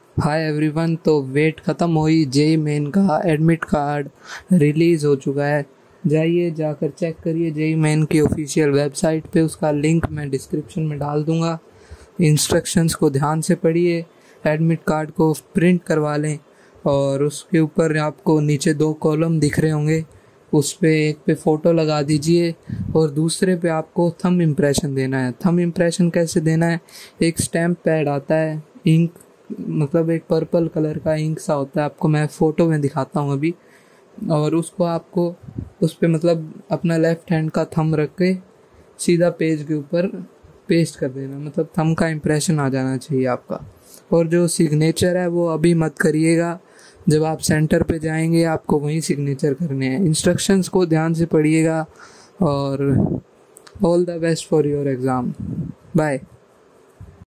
Hi everyone. तो wait ख़त्म हुई, जेई मेन का एडमिट कार्ड रिलीज़ हो चुका है। जाइए जाकर चेक करिए जेई मेन की ऑफिशियल वेबसाइट पे, उसका लिंक मैं डिस्क्रिप्शन में डाल दूँगा। इंस्ट्रक्शंस को ध्यान से पढ़िए, एडमिट कार्ड को प्रिंट करवा लें और उसके ऊपर आपको नीचे 2 कॉलम दिख रहे होंगे, उस पे एक पे फ़ोटो लगा दीजिए और दूसरे पे आपको थंब इम्प्रेशन देना है। थंब इम्प्रेशन कैसे देना है? एक स्टैम्प पैड आता है, इंक मतलब एक पर्पल कलर का इंक सा होता है, आपको मैं फ़ोटो में दिखाता हूँ अभी। और उसको आपको उस पे मतलब अपना लेफ़्ट हैंड का थंब रख के सीधा पेज के ऊपर पेस्ट कर देना, मतलब थंब का इम्प्रेशन आ जाना चाहिए आपका। और जो सिग्नेचर है वो अभी मत करिएगा, जब आप सेंटर पे जाएंगे आपको वहीं सिग्नेचर करने हैं। इंस्ट्रक्शंस को ध्यान से पढ़िएगा और all the best for your exam. Bye.